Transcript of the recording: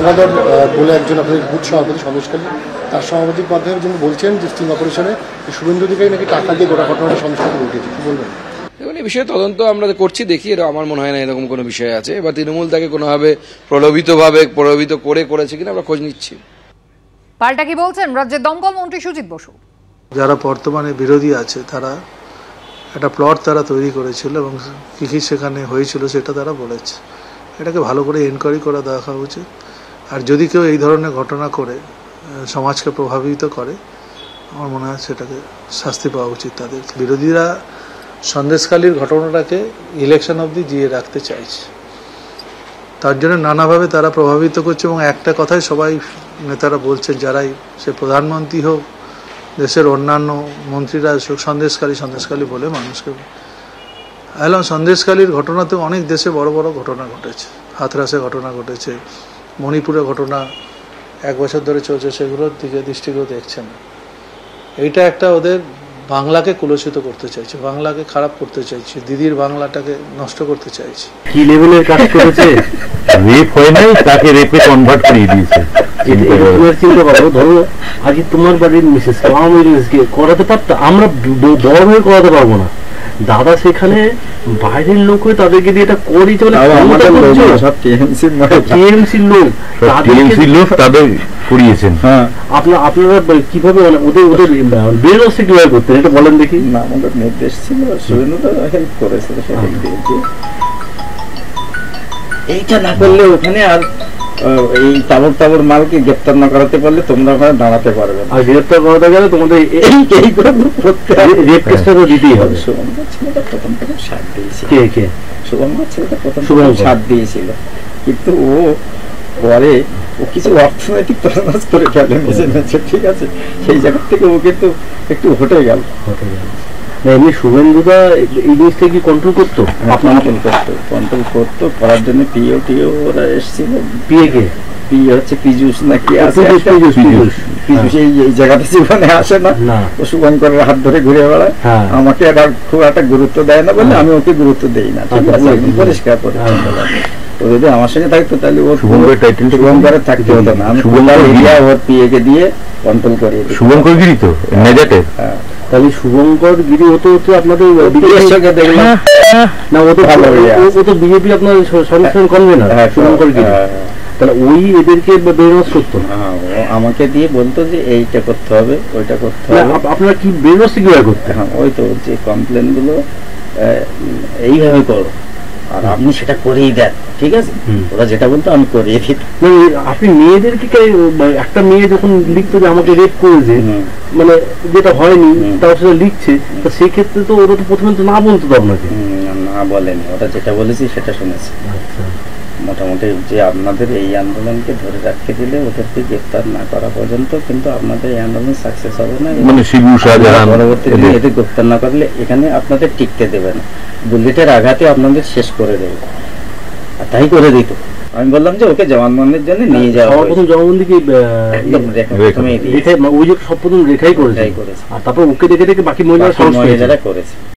বলে একজন আপনাদের বুথ সভাপতি সন্দেশকালী তার সভাপতির মাধ্যমে যিনি বলছেন যে স্টিং অপারেশনে শুভেন্দু অধিকারী নাকি টাকা দিয়ে গোটা ঘটনাটা সন্দেশকালী ঘটেছে, কি বলবেন? এবং এই বিষয়ে তদন্ত আমরা করছি, দেখি। এটা আমার মনে হয় না এরকম কোনো বিষয় আছে, বা তৃণমূল তাকে কোনোভাবে প্রলোভিত করেছে কিনা আমরা খোঁজ নিচ্ছি। পাল্টা কি বলছেন রাজ্যের দমকল মন্ত্রী সুজিত বসু? যারা বর্তমানে বিরোধী আছে তারা একটা প্লট তারা তৈরি করেছিল এবং কী কী সেখানে হয়েছিল সেটা তারা বলেছে। এটাকে ভালো করে এনকোয়ারি করা দেখা উচিত। আর যদি কেউ এই ধরনের ঘটনা করে সমাজকে প্রভাবিত করে, আমার মনে হয় সেটাকে শাস্তি পাওয়া উচিত তাদের। বিরোধীরা সন্দেশখালীর ঘটনাটাকে ইলেকশন অবধি জিয়ে রাখতে চাইছে, তার জন্য নানাভাবে তারা প্রভাবিত করছে। এবং একটা কথাই সবাই নেতারা বলছেন, যারাই সে প্রধানমন্ত্রী হোক, দেশের অন্যান্য মন্ত্রীরা সন্দেশখালী বলে মানুষকে এলাম। সন্দেশখালীর ঘটনাতে অনেক দেশে বড় বড় ঘটনা ঘটেছে, হাথরাসে ঘটনা ঘটেছে, মণিপুরে ঘটনা 1 বছর ধরে চলছে, সেগুলোর দিকে দৃষ্টিকেও দেখছে না। এইটা একটা ওদের বাংলাকে কুলসিত করতে চাইছে, বাংলাকে খারাপ করতে চাইছে, দিদির বাংলাটাকে নষ্ট করতে চাইছে। কি লেভেলের কাজ করেছে? রেপ হয় নাই, তাকে রেপে কনভার্ট করে দিয়েছে। চিন্তা করো, ধরো আজকে তোমার বাড়ির মিসেসকে, আমার মিসেসকে করাতে পারতাম, আমরা বড় হয়ে করাতে পারবো না। দাদা সেখানে বাইরের লোক হয়ে তাদেরকে দিয়ে এটা করি চলে, টিএমসির লোক তাদের করিয়েছেন। আপনারা কিভাবে ওদের বেরোচ্ছে কিভাবে করতেন এটা বলেন দেখি। না, আমাদের নির্দেশ ছিল, সুরেন্দ্র হেল্প করেছিল সেদিক দিয়ে। এইটা না করলে ওখানে আর এই তাবর মালকে গ্রেপ্তার না করাতে পারলে তোমরা ওখানে দাঁড়াতে পারবে না। আর গ্রেপ্তার করাতে গেলে তোমাদের রেপ কেসটা তো দিতেই হবে। শুভঙ্কর ছেলেটা প্রথম সাথ দিয়েছিল। কে? শুভঙ্কর ছেলেটা প্রথম সাথ দিয়েছিল, কিন্তু পরে ও কিছু অর্থনৈতিক তরবাজ করে ফেলে মেছে, ঠিক আছে? সেই জায়গা থেকে ও কিন্তু একটু হটে গেল। এমনি শুভেন্দুদা এই জিনিসটা কি কন্ট্রোল করতো? কন্ট্রোল করতো, করার জন্য পিও ওরা এসেছিল। পিএ হচ্ছে পীযূষ নাকি আছে, পীযূষ এই জায়গাটা জীবনে আসে না, ও শুভঙ্করের হাত ধরে ঘুরে বেড়ায়। আমাকে আর খুব একটা গুরুত্ব দেয় না বলে আমি ওকে গুরুত্ব দেই না, ঠিক আছে? পরিষ্কার করে ও যদি আমার সঙ্গে থাকতো তাহলে ও শুভঙ্করের থাকতে হতো না। আমি ওর পিএকে দিয়ে কন্ট্রোল করি। শুভঙ্কর গিরি তো তাহলে শুভঙ্কর গিরি হতে আপনাদের সঙ্গে দেখলাম না, ও তো ভালো, ও তো বিজেপি আপনার সংগঠন কনভেনার শুভঙ্কর গিরি। তাহলে ওই এদেরকে বেরোজ করতো না, আমাকে দিয়ে বলতো যে এইটা করতে হবে, ওইটা করতে হবে। আপনারা কি বেরোজ কিভাবে করতে? হ্যাঁ, ওই তো যে কমপ্লেন গুলো এইভাবে করো, আর আপনি সেটা করেই দেন, ঠিক আছে? ওরা যেটা বলতো আমি করিয়ে দিই। আপনি মেয়েদেরকে, একটা মেয়ে যখন লিখতো যে আমাকে রেপ করেছে, মানে যেটা হয়নি তাও সেটা লিখছে, তো সেক্ষেত্রে তো ওরা তো প্রথমে তো না বলতো তো আপনাকে। না বলেনি, ওরা যেটা বলেছি সেটা শুনেছি। মোটামুটি যে আপনাদের এই আন্দোলনকে ধরে রাখতে দিলে ওদেরকে গ্রেপ্তার না করা পর্যন্ত কিন্তু আপনাদের এই আন্দোলন সাকসেস হবে না। পরবর্তী দিনে এদের গ্রেপ্তার না করলে এখানে আপনাদের টিকতে দেবে না, বুলেটের আঘাতে আপনাদের শেষ করে দেবে। আর তাই করে দিত। আমি বললাম যে ওকে জবানবন্দির জন্য নিয়ে যাওয়া। প্রথম জবানবন্দি কি একদম ওই যে সব প্রথম রেখাই করেছে, আর তারপর ওকে দেখে বাকি মহিলারা করেছে।